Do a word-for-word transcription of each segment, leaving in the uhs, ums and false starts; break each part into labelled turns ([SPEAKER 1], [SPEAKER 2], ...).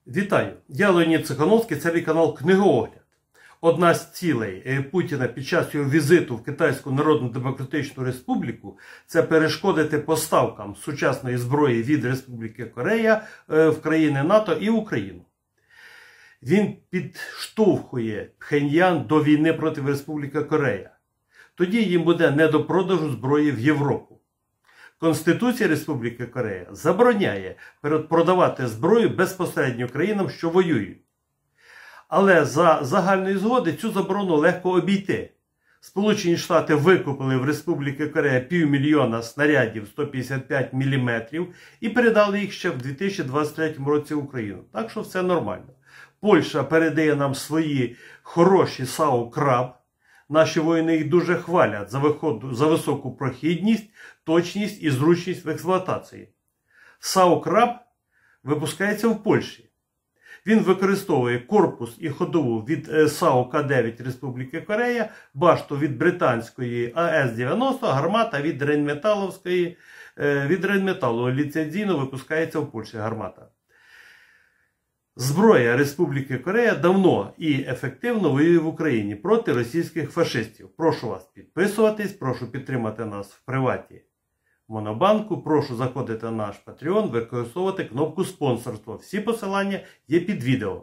[SPEAKER 1] Вітаю! Я Леонід Цихановський, це мій канал Книгоогляд. Одна з цілей Путіна під час його візиту в Китайську Народну Демократичну Республіку – це перешкодити поставкам сучасної зброї від Республіки Корея в країни НАТО і Україну. Він підштовхує Пхеньян до війни проти Республіки Корея. Тоді їм буде не до продажу зброї в Європу. Конституція Республіки Корея забороняє продавати зброю безпосередньо країнам, що воюють. Але за загальної згоди цю заборону легко обійти. Сполучені Штати викупили в Республіки Корея півмільйона снарядів сто п'ятдесят п'ять міліметрів і передали їх ще в дві тисячі двадцять третьому році в Україну. Так що все нормально. Польща передає нам свої хороші САУ «Краб». Наші воїни їх дуже хвалять за, виходу, за високу прохідність, точність і зручність в експлуатації. САУ «Краб» випускається в Польщі. Він використовує корпус і ходову від САУ К дев'ять Республіки Корея, башту від британської А С дев'яносто, гармата від Рейнметаловської, від Рейнметалу ліцензійно випускається в Польщі гармата. Зброя Республіки Корея давно і ефективно воює в Україні проти російських фашистів. Прошу вас підписуватись, прошу підтримати нас в приваті Монобанку, прошу заходити на наш Patreon, використовувати кнопку спонсорства. Всі посилання є під відео.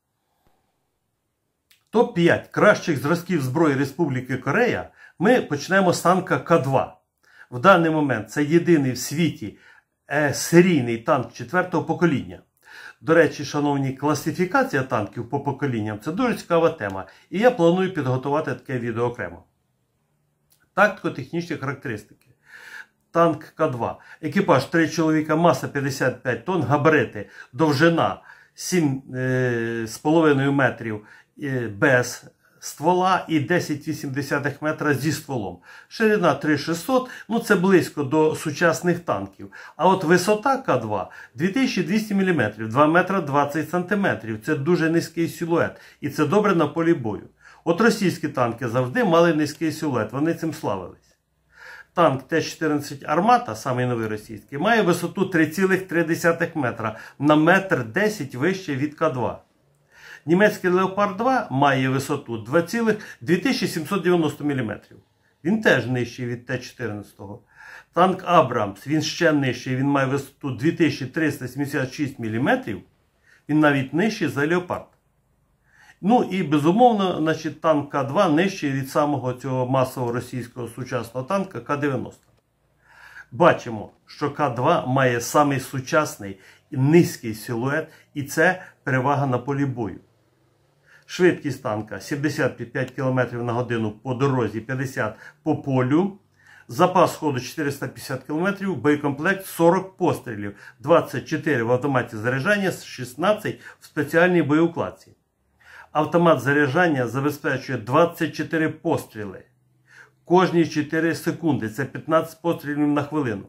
[SPEAKER 1] топ п'ять кращих зразків зброї Республіки Корея ми почнемо з танка К два. В даний момент це єдиний в світі е, серійний танк четвертого покоління. До речі, шановні, класифікація танків по поколінням – це дуже цікава тема. І я планую підготувати таке відео окремо. Тактико-технічні характеристики. Танк К два. Екіпаж три чоловіка, маса п'ятдесят п'ять тонн, габарити, довжина сім з половиною метрів без ствола і десять цілих вісім десятих метра зі стволом. Ширина три тисячі шістсот, ну це близько до сучасних танків. А от висота К два дві тисячі двісті міліметрів, два метри двадцять сантиметрів. Це дуже низький силует і це добре на полі бою. От російські танки завжди мали низький силует, вони цим славились. Танк Т чотирнадцять Армата, самий новий російський, має висоту три цілих три десятих метра, на метр десять вище від К два. Німецький Леопард два має висоту дві тисячі сімсот дев'яносто міліметрів. Він теж нижчий від Т чотирнадцять. Танк Абрамс, він ще нижчий, він має висоту дві тисячі триста сімдесят шість міліметрів. Він навіть нижчий за Леопард. Ну і безумовно, значить, танк К два нижчий від самого цього масового російського сучасного танка К дев'яносто. Бачимо, що К два має самий сучасний і низький силует, і це перевага на полі бою. Швидкість танка сімдесят п'ять кілометрів на годину по дорозі, п'ятдесят по полю. Запас ходу чотириста п'ятдесят кілометрів, боєкомплект сорок пострілів, двадцять чотири в автоматі заряджання, шістнадцять в спеціальній боєукладці. Автомат заряджання забезпечує двадцять чотири постріли. Кожні чотири секунди, це п'ятнадцять пострілів на хвилину.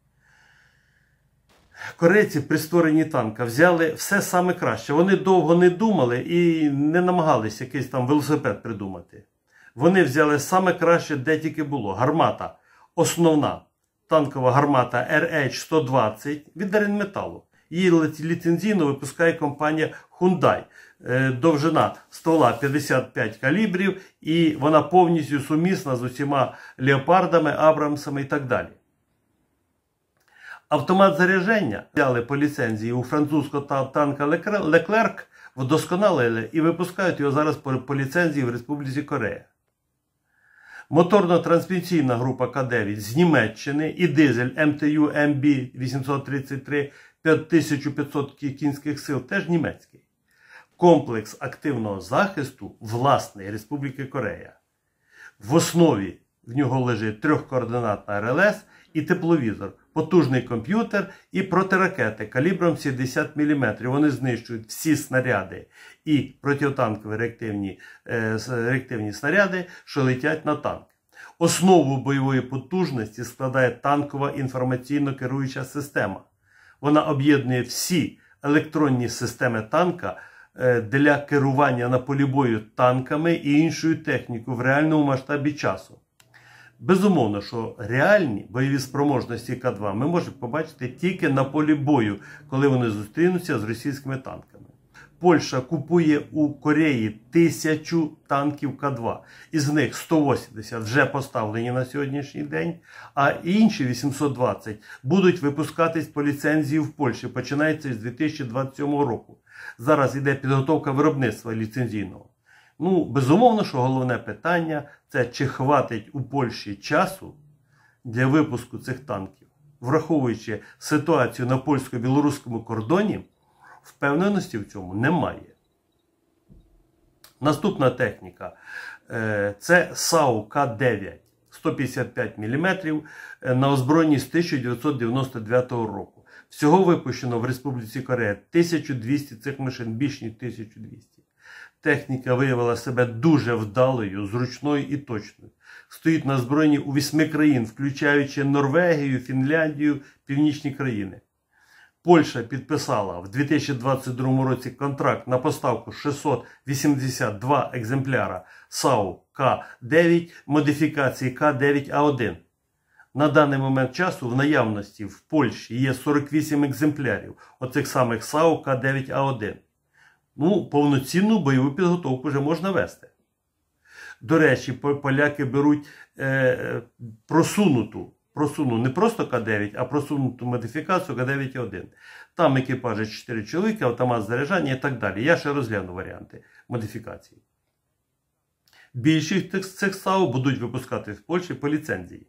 [SPEAKER 1] Корейці при створенні танка взяли все саме краще. Вони довго не думали і не намагалися якийсь там велосипед придумати. Вони взяли саме краще, де тільки було. Гармата. Основна танкова гармата Р Еч сто двадцять від Рейнметалу. Її ліцензійно випускає компанія Hyundai. Довжина ствола п'ятдесят п'ять калібрів і вона повністю сумісна з усіма Леопардами, Абрамсами і так далі. Автомат заряджання взяли по ліцензії у французького танка Леклерк, вдосконалили і випускають його зараз по ліцензії в Республіці Корея. Моторно-трансмісійна група К дев'ять з Німеччини і дизель Ем Те Ю Ем Бі вісімсот тридцять три тисяча п'ятсот кінських сил теж німецький. Комплекс активного захисту власний Республіки Корея. В основі в нього лежить трьохкоординатна Ар Ел Ес і тепловізор, потужний комп'ютер і протиракети калібром сімдесят міліметрів. Вони знищують всі снаряди і протитанкові реактивні, е, реактивні снаряди, що летять на танк. Основу бойової потужності складає танкова інформаційно-керуюча система. Вона об'єднує всі електронні системи танка для керування на полі бою танками і іншою технікою в реальному масштабі часу. Безумовно, що реальні бойові спроможності К-два ми можемо побачити тільки на полі бою, коли вони зустрінуться з російськими танками. Польща купує у Кореї тисячу танків К два. Із них сто вісімдесят вже поставлені на сьогоднішній день, а інші вісімсот двадцять будуть випускатись по ліцензії в Польщі, починається з дві тисячі двадцять сьомого року. Зараз йде підготовка виробництва ліцензійного. Ну, безумовно, що головне питання – це чи хватить у Польщі часу для випуску цих танків. Враховуючи ситуацію на польсько-білоруському кордоні, впевненості в цьому немає. Наступна техніка – це САУ К дев'ять сто п'ятдесят п'ять міліметрів на озброєнні з тисяча дев'ятсот дев'яносто дев'ятого року. Всього випущено в Республіці Корея тисяча двісті цих машин, більш ніж тисяча двісті. Техніка виявила себе дуже вдалою, зручною і точною. Стоїть на озброєнні у вісьми країн, включаючи Норвегію, Фінляндію, північні країни. Польща підписала в дві тисячі двадцять другому році контракт на поставку шістсот вісімдесят два екземпляра САУ К дев'ять модифікації К дев'ять А один. На даний момент часу в наявності в Польщі є сорок вісім екземплярів оцих самих САУ К дев'ять А один. Ну, повноцінну бойову підготовку вже можна вести. До речі, поляки беруть е, просунуту, просуну не просто К дев'ять, а просунуту модифікацію К дев'ять А один. Там екіпажі чотири чоловіка, автомат заряджання і так далі. Я ще розгляну варіанти модифікації. Більшість цих, цих САУ будуть випускати в Польщі по ліцензії.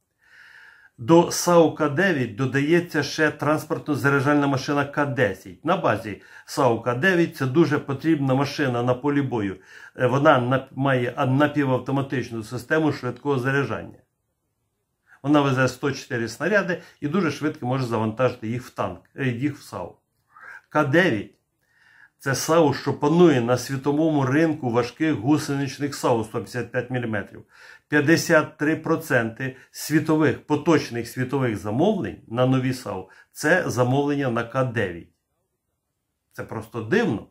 [SPEAKER 1] До САУ К дев'ять додається ще транспортно-заряджальна машина К десять. На базі САУ К дев'ять це дуже потрібна машина на полі бою. Вона має напівавтоматичну систему швидкого заряджання. Вона везе сто чотири снаряди і дуже швидко може завантажити їх в танк, їх в САУ. К дев'ять – це САУ, що панує на світовому ринку важких гусеничних САУ сто п'ятдесят п'ять міліметрів. п'ятдесят три відсотки світових, поточних світових замовлень на нові САУ – це замовлення на К дев'ять. Це просто дивно.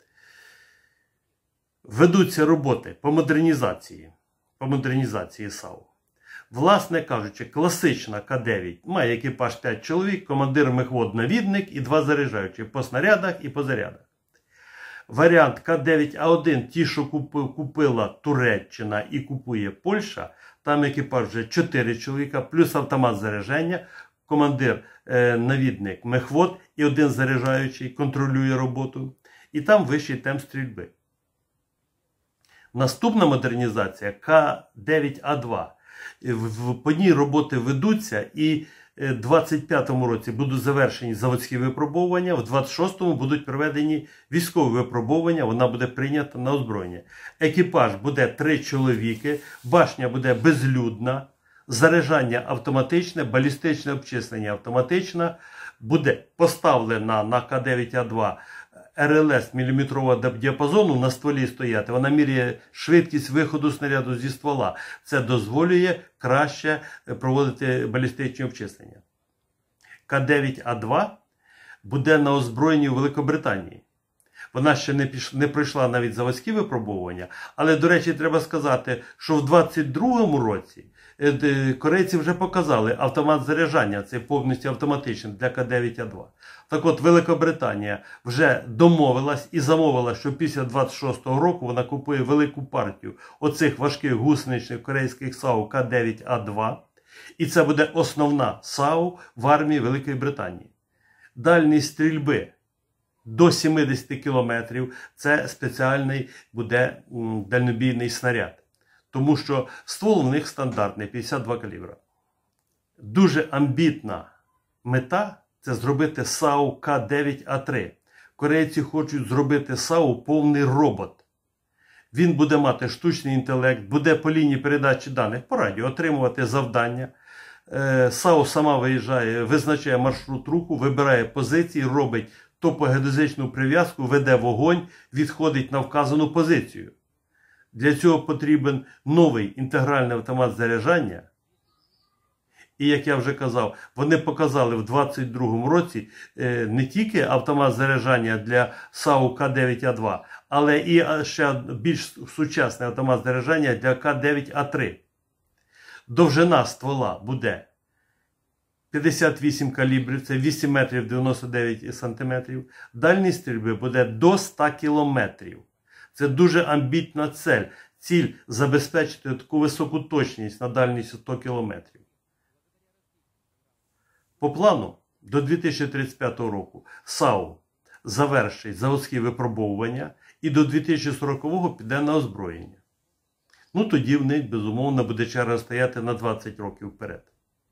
[SPEAKER 1] Ведуться роботи по модернізації, по модернізації САУ. Власне кажучи, класична К дев'ять має екіпаж п'ять чоловік, командир мехвод-навідник і два заряджаючі по снарядах і по зарядах. Варіант К дев'ять А один, ті, що купила Туреччина і купує Польща, там екіпаж вже чотири чоловіка, плюс автомат заряджання, командир, е, навідник, мехвод і один заряджаючий контролює роботу. І там вищий темп стрільби. Наступна модернізація К дев'ять А два. По ній роботи ведуться і в двадцять п'ятому році будуть завершені заводські випробовування, в двадцять шостому будуть проведені військові випробовування, вона буде прийнята на озброєння. Екіпаж буде три чоловіки, башня буде безлюдна, заряджання автоматичне, балістичне обчислення автоматичне, буде поставлена на К дев'ять А два Р Л С міліметрового діапазону на стволі стояти. Вона міряє швидкість виходу снаряду зі ствола. Це дозволює краще проводити балістичні обчислення. К дев'ять А два буде на озброєнні у Великобританії. Вона ще не, піш... не пройшла навіть заводські випробування. Але, до речі, треба сказати, що в двадцять другому році корейці вже показали автомат заряджання, це повністю автоматичний для К дев'ять А два. Так от, Великобританія вже домовилась і замовила, що після двадцять шостого року вона купує велику партію оцих важких гусеничних корейських САУ К дев'ять А два. І це буде основна САУ в армії Великої Британії. Дальність стрільби до сімдесят кілометрів – це спеціальний буде дальнобійний снаряд. Тому що ствол в них стандартний, п'ятдесят два калібра. Дуже амбітна мета – це зробити САУ К дев'ять А три. Корейці хочуть зробити САУ повний робот. Він буде мати штучний інтелект, буде по лінії передачі даних по радіо отримувати завдання. САУ сама виїжджає, визначає маршрут руху, вибирає позиції, робить топогеодезичну прив'язку, веде вогонь, відходить на вказану позицію. Для цього потрібен новий інтегральний автомат заряджання. І, як я вже казав, вони показали в двадцять другому році не тільки автомат заряджання для САУ К дев'ять А два, але і ще більш сучасний автомат заряджання для К дев'ять А три. Довжина ствола буде п'ятдесят вісім калібрів, це вісім метрів дев'яносто дев'ять сантиметрів. Дальність стрільби буде до ста кілометрів. Це дуже амбітна цель. Ціль забезпечити таку високу точність на дальність сто кілометрів. По плану, до дві тисячі тридцять п'ятого року САУ завершить заводські випробовування і до дві тисячі сорокового піде на озброєння. Ну тоді в них, безумовно, буде черга стояти на двадцять років вперед.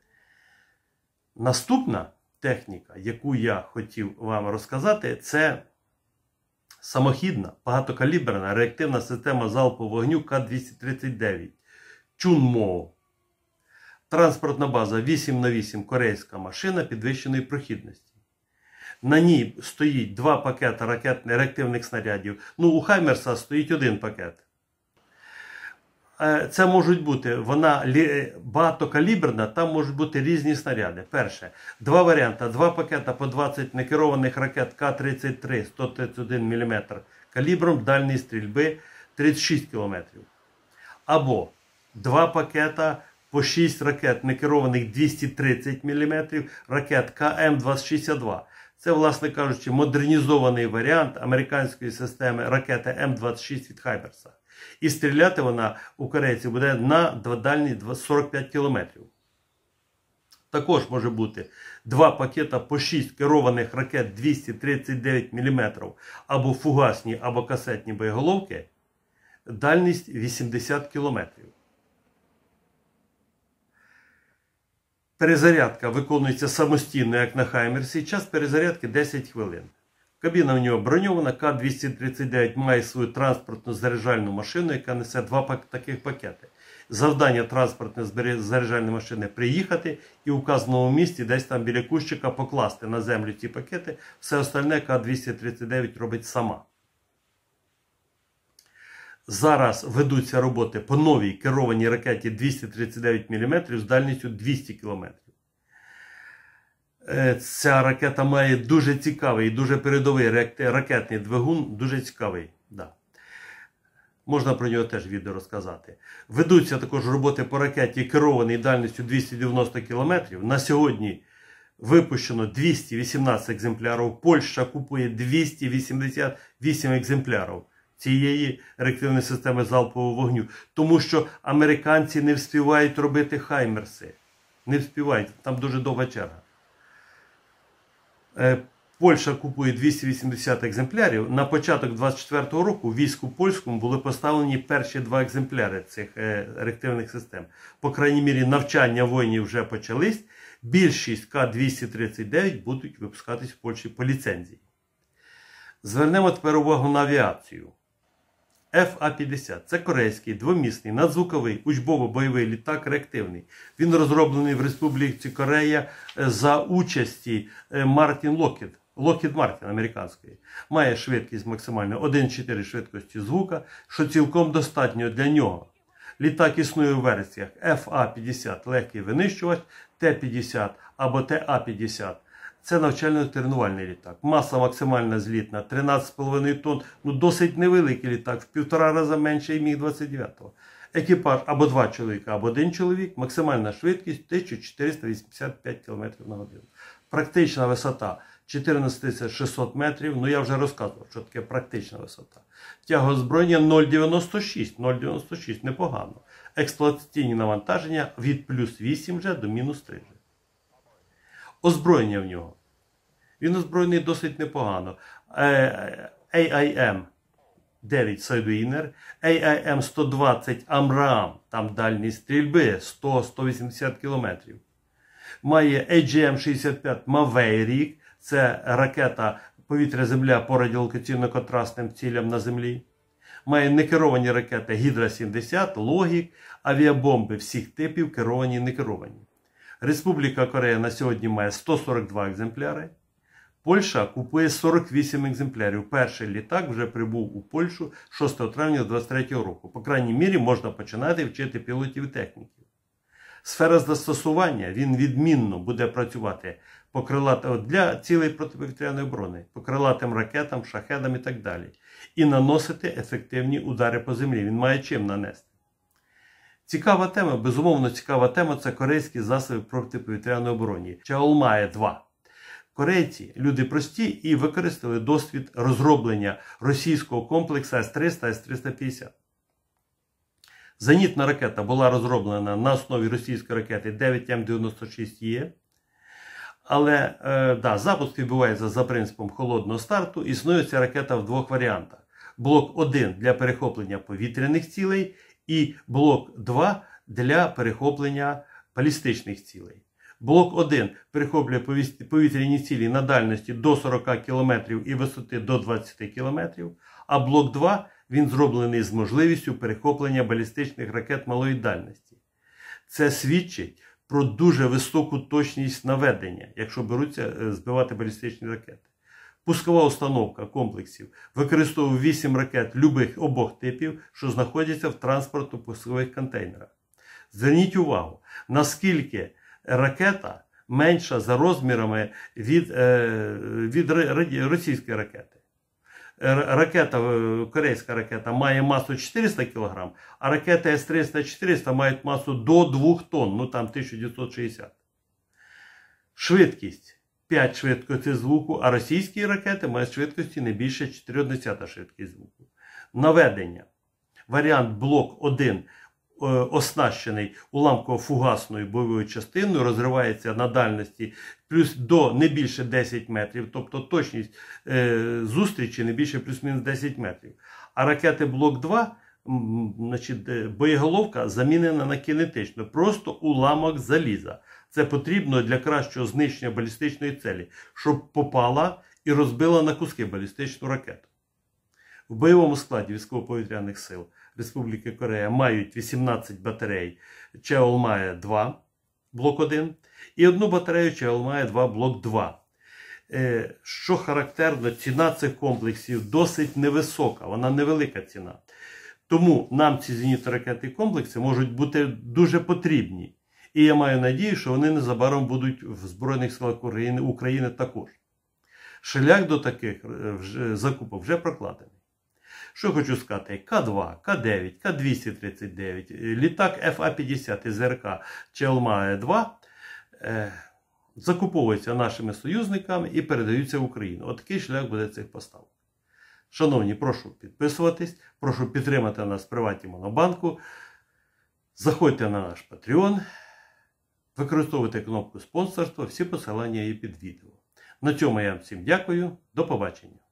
[SPEAKER 1] Наступна техніка, яку я хотів вам розказати, це самохідна, багатокаліберна реактивна система залпового вогню К двісті тридцять дев'ять Чунмо. Транспортна база вісім на вісім корейська машина підвищеної прохідності. На ній стоїть два пакети ракетних реактивних снарядів. Ну, у Хаймерса стоїть один пакет. Це можуть бути, вона багатокаліберна, там можуть бути різні снаряди. Перше, два варіанти, два пакета по двадцять некерованих ракет К тридцять три сто тридцять один міліметр калібром дальньої стрільби тридцять шість кілометрів. Або два пакета по шість ракет некерованих двісті тридцять міліметрів ракет К М двадцять шістдесят два. Це, власне кажучи, модернізований варіант американської системи ракети М двадцять шість від Хаймерса. І стріляти вона у корейців буде на дальність сорок п'ять кілометрів. Також може бути два пакета по шість керованих ракет двісті тридцять дев'ять міліметрів або фугасні, або касетні боєголовки. Дальність вісімдесят кілометрів. Перезарядка виконується самостійно, як на Хаймерсі. Час перезарядки десять хвилин. Кабіна в нього броньована, К двісті тридцять дев'ять має свою транспортну заряджальну машину, яка несе два таких пакети. Завдання транспортної заряджальної машини – приїхати і в указаному місці, десь там біля кущика, покласти на землю ці пакети. Все остальне К двісті тридцять дев'ять робить сама. Зараз ведуться роботи по новій керованій ракеті двісті тридцять дев'ять міліметрів з дальністю двісті кілометрів. Ця ракета має дуже цікавий і дуже передовий ракетний двигун, дуже цікавий. Да. Можна про нього теж відео розказати. Ведуться також роботи по ракеті керованій дальністю двісті дев'яносто кілометрів. На сьогодні випущено двісті вісімнадцять екземплярів. Польща купує двісті вісімдесят вісім екземплярів цієї реактивної системи залпового вогню. Тому що американці не вспівають робити Хаймерси. Не вспівають, там дуже довга черга. Польща купує двісті вісімдесят екземплярів. На початок двадцять четвертого року в війську польському були поставлені перші два екземпляри цих реактивних систем. По крайній мірі, навчання воїнів вже почались. Більшість К двісті тридцять дев'ять будуть випускатись в Польщі по ліцензії. Звернемо тепер увагу на авіацію. Ф А п'ятдесят – це корейський двомісний надзвуковий учбово-бойовий літак реактивний. Він розроблений в Республіці Корея за участі Мартін Локхід, Локхід Мартін американської. Має швидкість максимально один цілих чотири швидкості звука, що цілком достатньо для нього. Літак існує у версіях Ф А п'ятдесят – легкий винищувач, Т п'ятдесят або Т А п'ятдесят. Це навчально-тренувальний літак. Маса максимальна злітна тринадцять з половиною тонн. Ну, досить невеликий літак, в півтора рази менше Міг двадцять дев'ять. Екіпаж або два чоловіка, або один чоловік. Максимальна швидкість тисяча чотириста вісімдесят п'ять кілометрів на годину. Практична висота чотирнадцять тисяч шістсот метрів. Ну, я вже розказував, що таке практична висота. Тяга озброєння нуль цілих дев'яносто шість. нуль цілих дев'яносто шість. Непогано. Експлуатаційні навантаження від плюс вісім вже до мінус три. Озброєння в нього. Він озброєний досить непогано. А Ай Ем дев'ять Sidewinder, А Ай Ем сто двадцять Амрам, там дальність стрільби сто - сто вісімдесят кілометрів. Має А Джі Ем шістдесят п'ять Maverick, це ракета повітря-земля по радіолокаційно-контрастним цілям на землі. Має некеровані ракети Гідра сімдесят, Логік, авіабомби всіх типів, керовані і некеровані. Республіка Корея на сьогодні має сто сорок два екземпляри. Польща купує сорок вісім екземплярів. Перший літак вже прибув у Польщу шостого травня двадцять третього року. По крайній мірі можна починати вчити пілотів і техніків. Сфера застосування, він відмінно буде працювати по крилатим, для цілей протиповітряної оборони, по крилатим ракетам, шахедам і так далі. І наносити ефективні удари по землі. Він має чим нанести. Цікава тема, безумовно цікава тема – це корейські засоби протиповітряної оборони. Чаолмає два. Корейці – люди прості і використали досвід розроблення російського комплексу С триста, С триста п'ятдесят. Зенітна ракета була розроблена на основі російської ракети дев'ять М дев'яносто шість Е. Але е, да, запуск відбувається за принципом холодного старту. Існує ця ракета в двох варіантах. Блок один для перехоплення повітряних цілей і блок два для перехоплення балістичних цілей. Блок один перехоплює повітряні цілі на дальності до сорока кілометрів і висоти до двадцяти кілометрів, а блок два він зроблений з можливістю перехоплення балістичних ракет малої дальності. Це свідчить про дуже високу точність наведення, якщо беруться збивати балістичні ракети. Пускова установка комплексів використовує вісім ракет любих обох типів, що знаходяться в транспортно-пускових контейнерах. Зверніть увагу, наскільки ракета менша за розмірами від, від російської ракети. Ракета, корейська ракета має масу чотириста кілограм, а ракети С триста чотириста мають масу до двох тонн, ну там тисяча дев'ятсот шістдесят. Швидкість п'ять швидкостей звуку, а російські ракети мають швидкості не більше чотири десятих швидкість звуку. Наведення. Варіант блок один оснащений уламково-фугасною бойовою частиною, розривається на дальності плюс до не більше десять метрів, тобто точність е, зустрічі не більше плюс-мінус десять метрів. А ракети блок два, значить, боєголовка замінена на кінетичну, просто уламок заліза. Це потрібно для кращого знищення балістичної цілі, щоб попала і розбила на куски балістичну ракету. В бойовому складі військово-повітряних сил Республіки Корея мають вісімнадцять батарей Чаолмає два, блок один, і одну батарею Чаолмає два, блок два. Що характерно, ціна цих комплексів досить невисока, вона невелика ціна. Тому нам ці зенітно-ракетні комплекси можуть бути дуже потрібні. І я маю надію, що вони незабаром будуть в Збройних силах України, України також. Шлях до таких закупок вже прокладений. Що хочу сказати, К два, К дев'ять, К двісті тридцять дев'ять, літак Ф А п'ятдесят із ЗРК Чаолмає два е, закуповуються нашими союзниками і передаються в Україну. От такий шлях буде цих поставок. Шановні, прошу підписуватись, прошу підтримати нас в Приваті Монобанку, заходьте на наш Patreon, використовуйте кнопку спонсорства, всі посилання є під відео. На цьому я вам всім дякую, до побачення.